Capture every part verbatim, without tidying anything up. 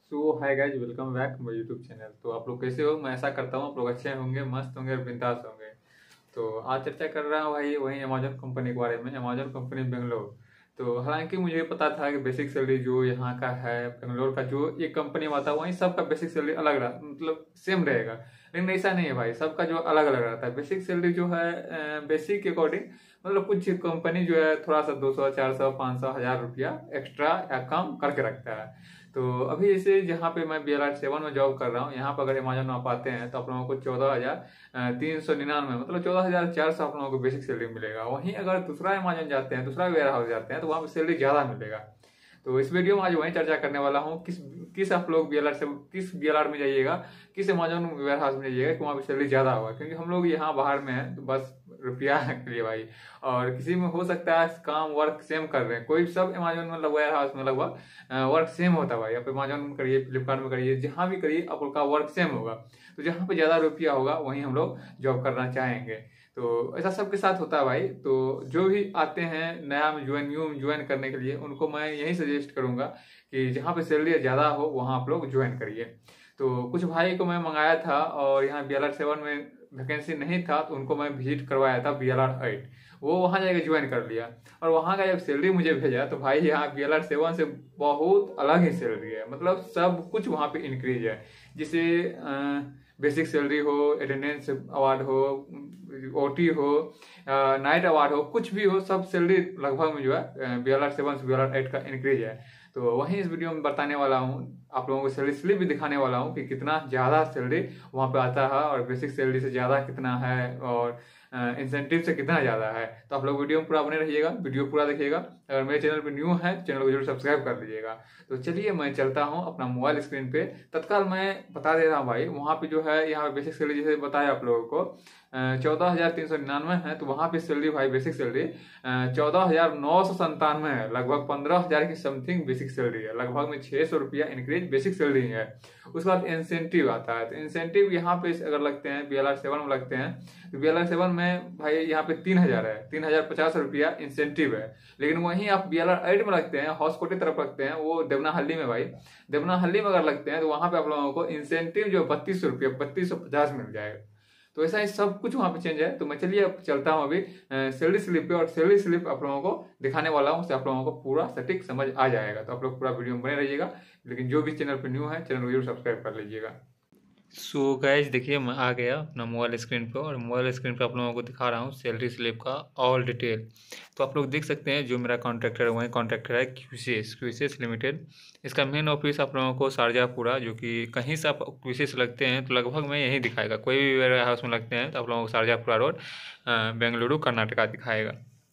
So hi guys, welcome back my YouTube channel. तो आप लोग कैसे हो? मैं ऐसा करता हूँ आप लोग अच्छे होंगे, मस्त होंगे और बिंदास होंगे। तो आज चर्चा कर रहा हूँ भाई वही अमेजोन कंपनी के बारे में। Amazon company Bangalore. तो हालांकि मुझे पता था कि बेसिक सैलरी जो यहाँ का है बेंगलोर का, जो एक कंपनी में आता है वहीं सबका बेसिक सैलरी अलग रहा, मतलब सेम रहेगा। लेकिन ऐसा नहीं है भाई, सबका जो अलग अलग रहता है बेसिक सैलरी जो है। बेसिक के अकॉर्डिंग मतलब कुछ कंपनी जो है थोड़ा सा दो सौ चार सौ पाँच सौ हजार रुपया एक्स्ट्रा या कम करके रखता है। तो अभी जैसे जहाँ पे मैं बी एल आर सेवन में जॉब कर रहा हूँ, यहाँ पर अगर अमेजोन में आप आते हैं तो आप लोगों को चौदह हजार तीन सौ निन्यानवे मतलब चौदह हजार चार सौ आप लोगों को बेसिक सैलरी मिलेगा। वहीं अगर दूसरा अमेजोन जाते हैं, दूसरा वेयर हाउस जाते हैं तो वहाँ पे सैलरी ज्यादा मिलेगा। तो इस वीडियो में आज वही चर्चा करने वाला हूँ, किस किस आप लोग बी एल आर से किस बी एल आर में जाइएगा, किस अमेजोन वेयर हाउस में जाइएगा कि वहाँ पे सैलरी ज्यादा होगा। क्योंकि हम लोग यहाँ बाहर में हैं तो बस रुपया के लिए भाई, और किसी में हो सकता है काम वर्क सेम कर रहे हैं, कोई सब अमेजोन में वेयर हाउस में लगभग वर्क सेम होता है भाई। आप अमेजोन में करिए, फ्लिपकार्ट में करिए, जहां भी करिए आपका वर्क सेम होगा। तो जहां पे ज्यादा रुपया होगा वहीं हम लोग जॉब करना चाहेंगे। तो ऐसा सबके साथ होता है भाई। तो जो भी आते हैं नया ज्वाइन न्यू ज्वाइन करने के लिए, उनको मैं यही सजेस्ट करूंगा कि जहाँ पे सैलरी ज्यादा हो वहां आप लोग ज्वाइन करिए। तो कुछ भाई को मैं मंगाया था और यहाँ बी एल आर सेवन में वैकेंसी नहीं था, तो उनको मैं विजिट करवाया था बी एल आर एट। वो वहां जाकर ज्वाइन कर लिया और वहां का जब सैलरी मुझे भेजा तो भाई यहाँ बी एल आर सेवन से बहुत अलग ही सैलरी है। मतलब सब कुछ वहां पे इंक्रीज है। जैसे बेसिक सैलरी हो, अटेंडेंस अवार्ड हो, ओटी हो, नाइट अवार्ड हो, कुछ भी हो, सब सैलरी लगभग में जो है बी एल आर सेवन से बी एल आर एट का इंक्रीज है। तो वहीं इस वीडियो में बताने वाला हूँ, आप लोगों को सैलरी स्लिप भी दिखाने वाला हूँ कि कितना ज्यादा सैलरी वहां पे आता है और बेसिक सैलरी से ज्यादा कितना है और इंसेंटिव से कितना ज्यादा है। तो आप लोग वीडियो में पूरा बने रहिएगा, वीडियो पूरा देखिएगा। अगर मेरे चैनल पे न्यू है चैनल को जरूर सब्सक्राइब कर लीजिएगा। तो चलिए मैं चलता हूँ अपना मोबाइल स्क्रीन पे, तत्काल मैं बता दे रहा हूँ भाई। वहां पे जो है यहाँ बेसिक सैलरी जैसे बताया आप लोगों को चौदह हजार तीन सौ निन्यानवे है, तो वहां पे सैलरी भाई बेसिक सैलरी चौदह हजार नौ सौ संतानवे है। लगभग पंद्रह हजार की समथिंग बेसिक सैलरी है, लगभग में छह सौ रुपया इंक्रीज बेसिक सैलरी है। उसके बाद इंसेंटिव आता है, तो इंसेंटिव यहाँ पे अगर लगते हैं बी एल आर सेवन में लगते हैं तो बी एल आर सेवन में भाई यहाँ पे तीन हजार है, तीन हजार पचास रुपया इंसेंटिव है। लेकिन वहीं आप बी एल आर एट में लगते हैं, हॉस्कोटे तरफ लगते हैं, वो देवनाहल्ली में भाई, देवनाहल्ली में अगर लगते हैं तो वहां पे आप लोगों को इंसेंटिव जो बत्तीस सौ रुपया बत्तीस सौ पचास मिल जाएगा। तो ऐसा ही सब कुछ वहां पे चेंज है। तो मैं चलिए अब चलता हूँ अभी सैलरी स्लिप पे, और सैलरी स्लिप आप लोगों को दिखाने वाला हूँ, आप लोगों को पूरा सटीक समझ आ जाएगा। तो आप लोग पूरा वीडियो में बने रहिएगा। लेकिन जो भी चैनल पे न्यू है चैनल को जरूर सब्सक्राइब कर लीजिएगा। सो गाइज देखिए, मैं आ गया अपना मोबाइल स्क्रीन पे और मोबाइल स्क्रीन पे आप लोगों को दिखा रहा हूँ सैलरी स्लिप का ऑल डिटेल। तो आप लोग देख सकते हैं जो मेरा कॉन्ट्रैक्टर है वही कॉन्ट्रैक्टर है क्यूसीएस क्यूसीएस लिमिटेड। इसका मेन ऑफिस आप लोगों को शारजाहपुरा, जो कि कहीं से आप क्यूसीएस लगते हैं तो लगभग में यही दिखाएगा। कोई भी वेयर हाउस में लगते हैं तो आप लोगों को शारजाहपुरा रोड बेंगलुरु कर्नाटका दिखाएगा।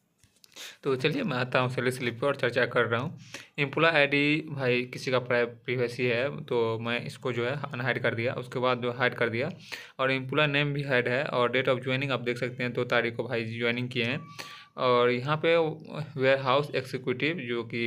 तो चलिए मैं आता हूँ सैलरी स्लिप पर और चर्चा कर रहा हूँ। एम्प्लॉय आईडी भाई किसी का प्राइवेसी है तो मैं इसको जो है अनहाइड कर दिया, उसके बाद जो हाइड कर दिया। और एम्प्लॉय नेम भी हाइड है और डेट ऑफ ज्वाइनिंग आप देख सकते हैं दो तारीख को भाई ज्वाइनिंग किए हैं। और यहाँ पे वेयर हाउस एग्जीक्यूटिव जो कि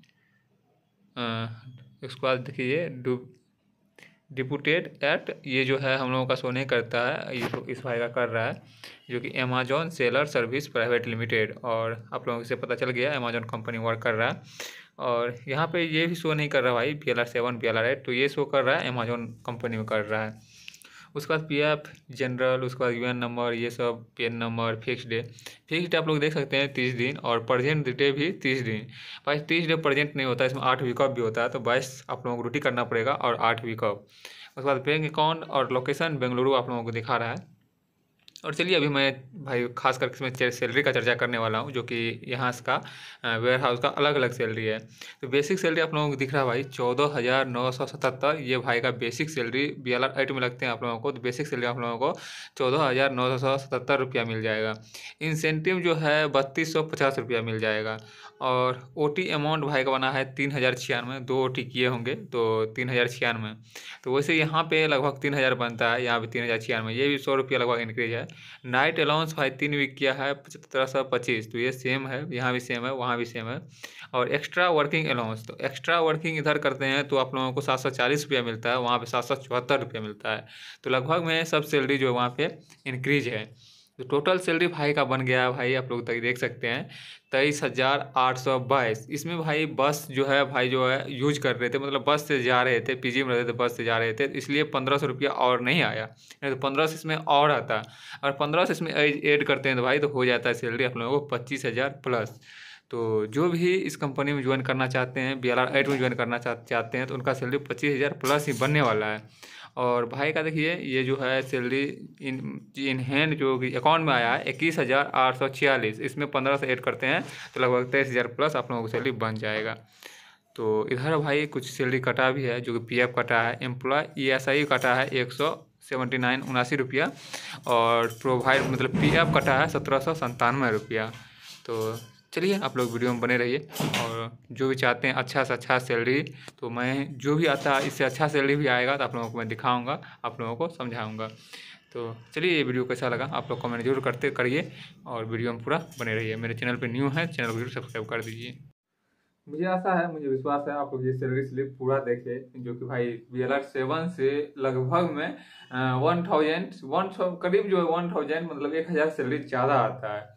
उसके बाद देखिए डिप्यूटेड एट, ये जो है हम लोगों का शो नहीं करता है, ये इस भाई का कर रहा है जो कि Amazon seller service private limited. और आप लोगों से पता चल गया अमेजोन कंपनी वर्क कर रहा है। और यहाँ पे ये भी शो नहीं कर रहा भाई B L R seven B L R eight, तो ये शो कर रहा है अमेजोन कंपनी में कर रहा है। उसके बाद पी एफ जनरल, उसके बाद यू एन नंबर, ये सब PAN number, fix day. Fix day आप लोग देख सकते हैं तीस दिन, और प्रेजेंट डे भी तीस दिन। भाई तीस डे प्रेजेंट नहीं होता, इसमें आठ वीक ऑफ भी होता है, तो बाईस आप लोगों को ड्यूटी करना पड़ेगा और आठ वीक ऑफ। उसके बाद बैंक अकाउंट और लोकेशन बेंगलुरु आप लोगों को दिखा रहा है। और चलिए अभी मैं भाई खास करके इसमें सैलरी का चर्चा करने वाला हूँ, जो कि यहाँ का वेयर हाउस का अलग अलग सैलरी है। तो बेसिक सैलरी आप लोगों को दिख रहा है भाई चौदह हज़ार नौ सौ सतहत्तर, ये भाई का basic salary B L R eight में लगते हैं आप लोगों को, तो बेसिक सैलरी आप लोगों को चौदह हज़ार नौ सौ सतहत्तर रुपया मिल जाएगा। इंसेंटिव जो है बत्तीस सौ पचास रुपया मिल जाएगा। और ओ टी अमाउंट भाई का बना है तीन हज़ार छियानवे, दो ओ टी किए होंगे तो तीन हज़ार छियानवे। तो वैसे यहाँ पे लगभग तीन हज़ार बनता है, यहाँ पे तीन हज़ार छियानवे, ये भी सौ रुपया लगभग इंक्रीज है। नाइट अलाउंस भाई तीन वीक किया है पचहत्तर सौ पच्चीस, तो ये सेम है, यहाँ भी सेम है वहाँ भी सेम है। और एक्स्ट्रा वर्किंग अलाउंस, तो एक्स्ट्रा वर्किंग इधर करते हैं तो आप लोगों को सात सौ चालीस रुपया मिलता है, वहाँ पे सात सौ चौहत्तर रुपया मिलता है। तो लगभग में सब सैलरी जो है वहाँ पे इंक्रीज है। तो टोटल सैलरी भाई का बन गया है भाई, आप लोग तक देख सकते हैं तेईस हज़ार आठ सौ बाईस। इसमें भाई बस जो है भाई जो है यूज कर रहे थे, मतलब बस से जा रहे थे, पीजी में रहते थे बस से जा रहे थे, इसलिए पंद्रह सौ रुपया और नहीं आया, नहीं तो पंद्रह सौ इसमें और आता। और पंद्रह सौ इसमें ऐड करते हैं तो भाई तो हो जाता है सैलरी आप लोगों को पच्चीस हज़ार प्लस। तो जो भी इस कंपनी में ज्वाइन करना चाहते हैं, बी एल आर एट में ज्वाइन करना चाह चाहते हैं तो उनका सैलरी पच्चीस हज़ार प्लस ही बनने वाला है। और भाई का देखिए ये जो है सैलरी इन इन हैंड जो अकाउंट में आया है इक्कीस हज़ार आठ सौ छियालीस, इसमें पंद्रह से ऐड करते हैं तो लगभग तेईस हज़ार प्लस आप लोगों को सैलरी बन जाएगा। तो इधर भाई कुछ सैलरी कटा भी है, जो कि पी एफ कटा है, एम्प्लॉय ई एस आई कटा है एक सौ सेवेंटी नाइन उनासी रुपया, और प्रोवाइड मतलब पी एफ कटा है सत्रह सौ संतानवे रुपया। तो चलिए आप लोग वीडियो में बने रहिए, और जो भी चाहते हैं अच्छा से अच्छा सैलरी, तो मैं जो भी आता है इससे अच्छा सैलरी भी आएगा तो आप लोगों को मैं दिखाऊंगा, आप लोगों को समझाऊंगा। तो चलिए ये वीडियो कैसा लगा आप लोग कमेंट जरूर करते करिए, और वीडियो में पूरा बने रहिए। मेरे चैनल पे न्यू है, चैनल को जरूर सब्सक्राइब कर दीजिए। मुझे आशा है, मुझे विश्वास है आप लोग ये सैलरी स्लिप पूरा देखे, जो कि भाई बी एल आर सेवन से लगभग में वन थाउजेंड वन करीब जो है वन थाउजेंड मतलब एक हज़ार सैलरी ज़्यादा आता है।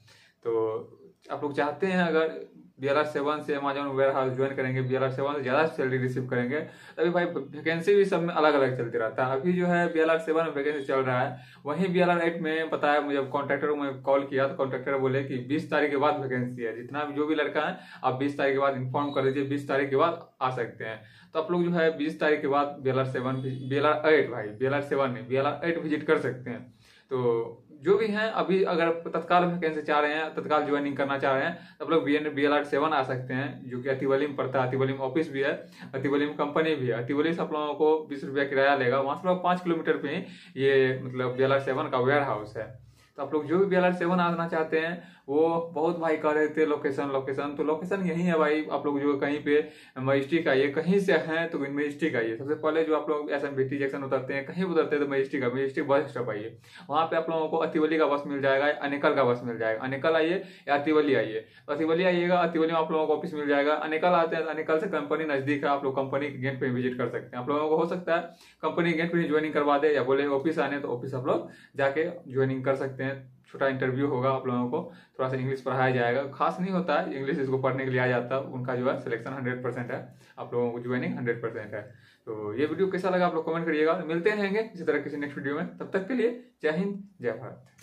तो आप लोग चाहते हैं अगर बी एल आर सेवन से अमेजॉन वेयर हाउस ज्वाइन करेंगे, बी एल आर सेवन से ज़्यादा सैलरी रिसीव करेंगे, तभी भाई वैकेंसी भी सब में अलग अलग चलते रहता है। अभी जो है बी एल आर सेवन में वैकेंसी चल रहा है, वहीं बी एल आर एट में बताया मुझे, कॉन्ट्रैक्टर को मैं कॉल किया तो कॉन्ट्रैक्टर बोले कि बीस तारीख के बाद वैकेंसी है, जितना भी जो भी लड़का है आप बीस तारीख के बाद इन्फॉर्म कर दीजिए, बीस तारीख के बाद आ सकते हैं। तो आप लोग जो है बीस तारीख के बाद B L R seven B L R eight भाई बी एल आर सेवन नहीं B L R eight visit कर सकते हैं। तो जो भी हैं अभी अगर तत्काल वैकेंसी चाह रहे हैं, तत्काल ज्वाइनिंग करना चाह रहे हैं, तो आप लोग B N B L R seven आ सकते हैं, जो कि अतिवली में पड़ता है। अतिवली में ऑफिस भी है, अतिवली में कंपनी भी है। अतिवली से आप लोगों को बीस रुपया किराया लेगा, वहां से लोग पाँच किलोमीटर पे ही ये मतलब बी एल आर सेवन का वेयर हाउस है। तो आप लोग जो भी बी एल आर सेवन आना चाहते हैं, वो बहुत भाई कह रहे थे लोकेशन लोकेशन, तो लोकेशन यही है भाई। आप लोग जो कहीं पे मजिस्ट्रिक आइए, कहीं से हैं तो मजिस्ट्रिक आइए। सबसे पहले जो आप लोग S M B T junction उतरते हैं, कहीं उतरते हैं तो मजिस्ट्रिक मजिस्ट्रिक बस स्टॉप आइए, वहां पे आप लोगों को अतिवली का बस मिल जाएगा, अनेकल का बस मिल जाएगा। अनेकल आइए या अतिवली आइए, तो अतिवली आइएगा, अतिवली में आप लोगों को ऑफिस मिल जाएगा। अनेकल आते हैं, अनेकल से कंपनी नजदीक है, आप लोग कंपनी के गेट पे विजिट कर सकते हैं। आप लोगों को हो सकता है कंपनी गेट पे ज्वाइनिंग करवा दे, या बोले ऑफिस आने तो ऑफिस आप लोग जाके ज्वाइनिंग कर सकते हैं। छोटा इंटरव्यू होगा, आप लोगों को थोड़ा सा इंग्लिश पढ़ाया जाएगा, खास नहीं होता है, इंग्लिश इसको पढ़ने के लिए आ जाता है। उनका जो है सिलेक्शन हंड्रेड परसेंट है, आप लोगों को ज्वाइनिंग हंड्रेड परसेंट है। तो ये वीडियो कैसा लगा आप लोग कमेंट करिएगा। मिलते रहेंगे इसी तरह किसी नेक्स्ट वीडियो में, तब तक के लिए जय हिंद जय भारत।